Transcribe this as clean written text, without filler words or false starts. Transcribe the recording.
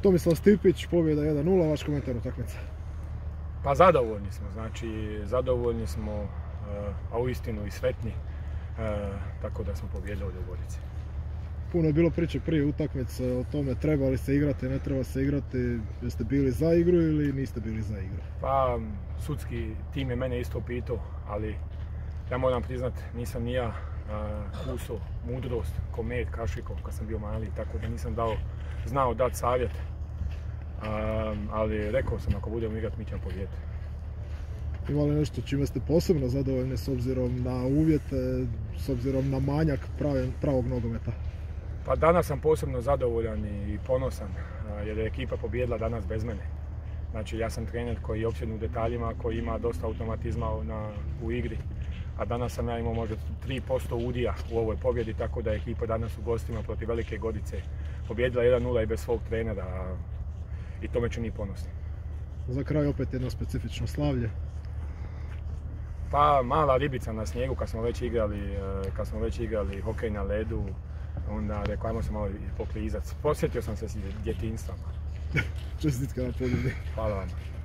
Tomislav Stipić, pobjeda 1-0, vaš komentar utakmice. Pa zadovoljni smo, znači zadovoljni smo, a uistinu i sretni, tako da smo pobijedili u Gorici. Puno je bilo priče prije utakmice o tome treba li se igrati, ne treba se igrati. Jeste bili za igru ili niste bili za igru? Pa sudski tim je mene isto pitao, ali ja moram priznat nisam ni ja kuso mudrost ko med kašikom kad sam bio mali, tako da nisam znao dati savjet. Ali rekao sam ako budemo igrati mi ćemo pobijediti. Ima li nešto čime ste posebno zadovoljni s obzirom na uvjete, s obzirom na manjak pravog nogometa? Pa danas sam posebno zadovoljan i ponosan jer je ekipa pobijedila danas bez mene. Znači ja sam trener koji je opsjednut u detaljima, koji ima dosta automatizma u igri. A danas sam ja imao možda 3% udija u ovoj pobjedi, tako da je ekipa danas u gostima protiv Velike Gorice pobijedila 1-0 i bez svog trenera i to me čini ponosnim. Za kraj opet jedno specifično slavlje. Pa mala ribica na snijegu kad smo već igrali hokej na ledu, onda rekao ajmo se malo poklizat. Posjetio sam se s djetinjstvom. Čestitka na pobjedi. Hvala vam.